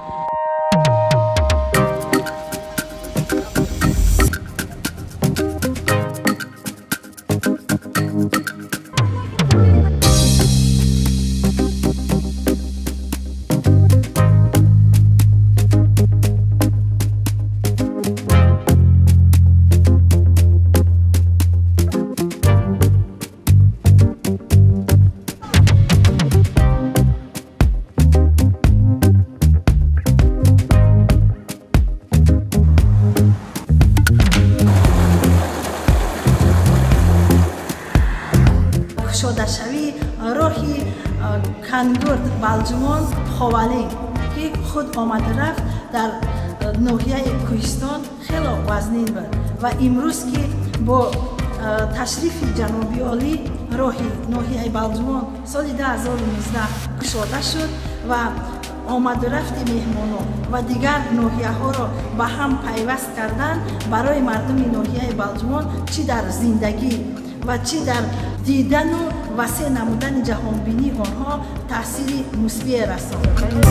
شدشوی راهی کندورد بالجوان خوالین که خود آمده رفت در ناحیه کوهستان خیلی وزنین بود و امروز که با تشریف جنابی عالی راهی ناحیه بالجوان سال 2019 گشوده شد و آمد و رفت مهمانان و دیگر ناحیه ها را به هم پیوست کردن برای مردم ناحیه بالجوان چی در زندگی و چی در دیدن و وسیع نمودن جهانبینی آنها تأثیر مثبت رساند.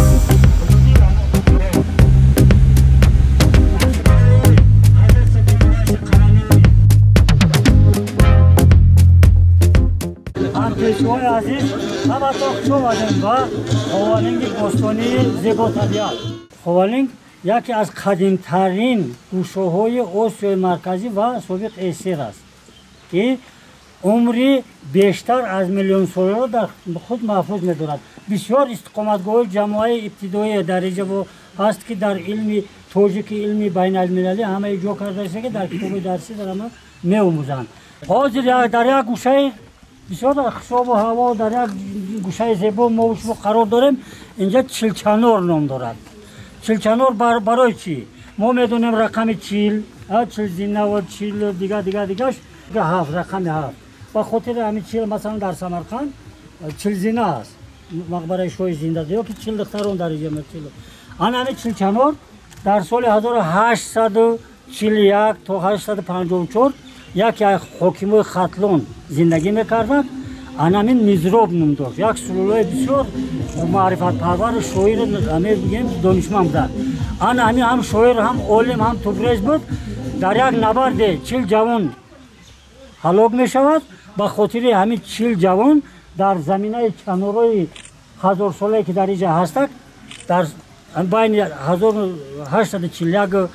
همکشهای عزیز همتون خوش آمدین و خوالنگ بستانی زیبا طبیعت. خوالنگ یکی از قدیمترین گوشه‌های آسیای مرکزی و سوویت اسر است که عمری بیشتر از میلیون ساله را در خود محفوظ می‌دارد. بسیار استقامتگاه جامعه ابتدایی درجه هست که در علم توجیه علمی بین المللی همه جا کرده است که در کتاب درسی در همه می‌آموزند. حاضر در یک گوشه بسیار در خوشاب و هوا در یک گوشه زیبا ما قرار داریم. اینجا چلچنار نام دارد. چلچنار برای چی؟ ما می‌دونیم رقم 40 زینه و 40 دیگه هفت رقم 7 با خاطر همین 40 مثلا در سمرقند 40 زینه است مقبره شوی زنده یا که 40 دختران در اینجا مثلا همین چلچنار در سال 1841 تا 854 یکی از حاکمای ختلون زندگی میکردند. همین میزروب نام داشت. یک سلولای بسیار معرفت پرور شاعر همین دانشمند بود. همین هم شاعر هم عالم هم تبریز بود. در یک نبرد 40 جوان هلاک می شود. به خاطر همین 40 جوان در زمینه چنارای 1000 ساله که در اینجا هستند در بین 1841 و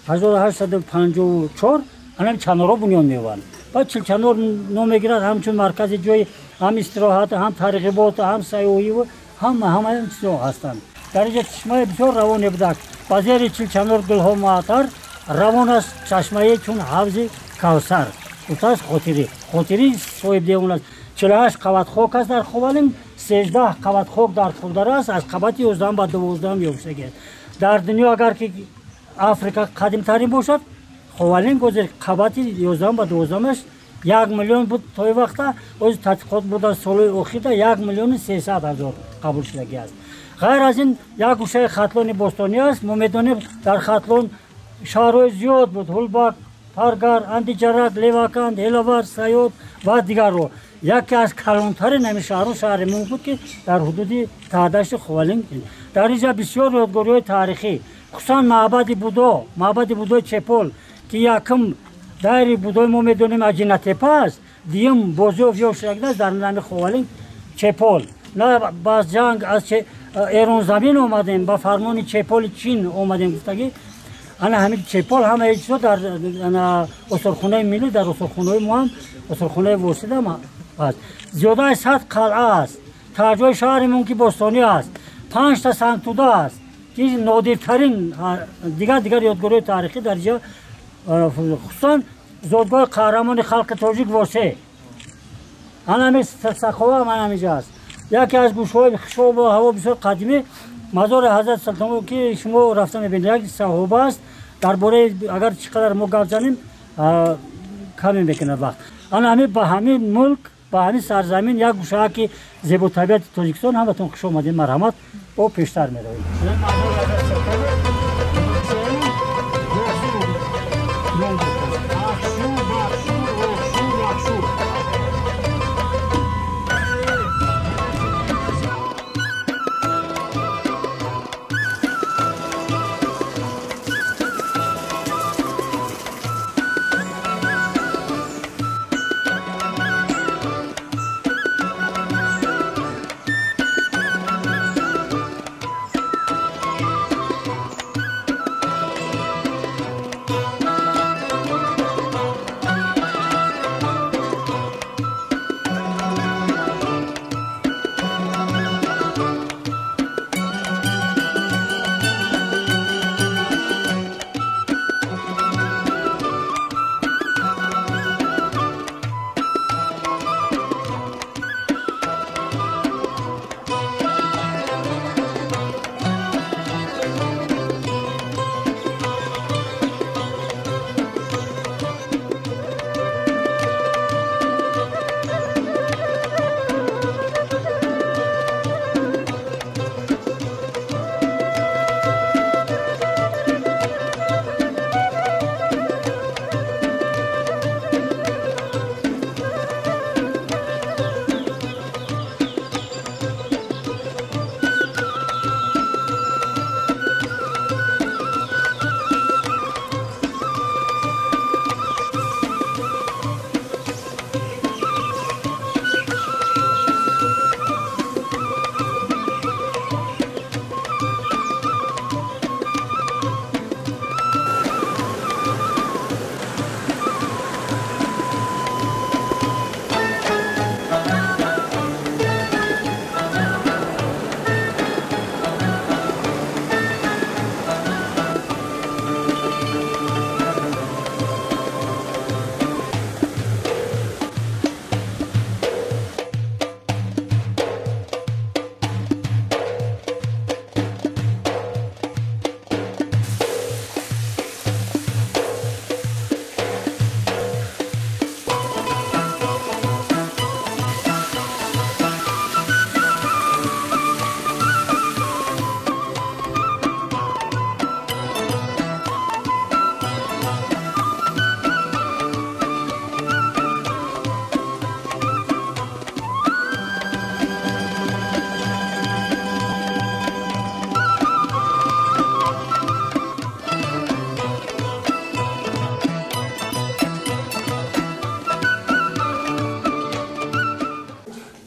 1854 همین چنارا بنیان می‌آورند. بعد چلچنار نام می‌گیرد همچون مرکز جای هم استراحت هم ترغیبات هم سیاحی و همه چیزا هستند. در اینجا چشمه بسیار روان بوده. بازار چلچنار گلها معطر روان است. چشمه چون حوض کوثر اوتاس خاطری صاحب دیوان است. 48 قوت خاک است در خوالنگ، 13 قوت خاک در خوددار است. از قوت 11 به 12 یافتگی است. در دنیا اگر که افریقا قدیم ترین باشد خوالنگ گذر قوت 11 به 12 است. 1 میلیون بود تا این وقت از تحقیقات بود از سال اخیر 1,300,000 قبول شدگی است. غیر از این یک گوشه ختلون بستانی است. ما میدونیم در ختلون شهرهای زیاد بود. هولباک، پرگر، اندیجرک، لیواکند، هلاور، سیاد و دیگر رو. یکی از کلانترین همین شهر ما بود که در حدود تهدشت خوالنگ. در اینجا بسیار یادگاری‌های تاریخی خصوصا معبد بودا چپول که یکم دایره بودای ما میدونیم اجینه تپه است. دیم بازی و شرکت در نام خوالنگ چپول. نه باز جنگ از ایران زمین اومدیم با فرمان چپول چین اومدیم گفتگی همین چپول همه چیزا در استخوان‌های ملی در استخوان‌های ما هم استخوان‌های واسطه ما است. زیاده از 100 قلعه است. تاج‌های شهرمون که بستانی است. 5 تا سنگ‌توده است که نادرترین دیگر یادگاری تاریخی در اینجا خصوصا زادگاه قهرمان خلق تاجیک واسه همین سخاوه هم همینجا است. یکی از گوشه‌های خوشاب و هوا بسیار قدیمی مزار حضرت سلطان که شما رفتن می‌بینید یک صحابه است. درباره اگر چقدر ما گفت زنیم کمی میکنه وقت. همین به همین ملک به همین سرزمین یک گوشه که زیبا طبیعت تاجیکستان همتون خوش آمدین. مرحمت با پیشتر می‌رویم.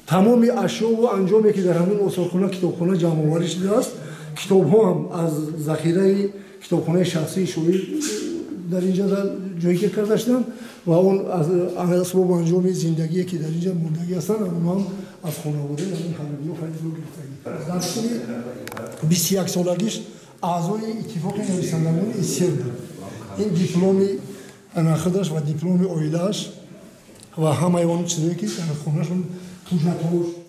тамоми ашё ва анҷоме ки дар ҳамин осорхона китобхона ҷамъоварӣ шудааст, китобҳо ҳам аз захираи китобхонаи шахсии шоир дар инҷа ҷойгир карда шуданд ва он асбобу анҷоми зиндагие ки дар инҷа мондагӣ ҳастанд, онҳо ҳам аз хонаводаи ҳамин ҳарбиё файзло гирифтагӣ. Дар сини 21 солагиш аъзои иттифоқи нависандагони СССР буд. ин дипломи анахудаш ва дипломи оилааш ва ҳамаи он чизое ки дар хонашон ҳуҷҷатҳош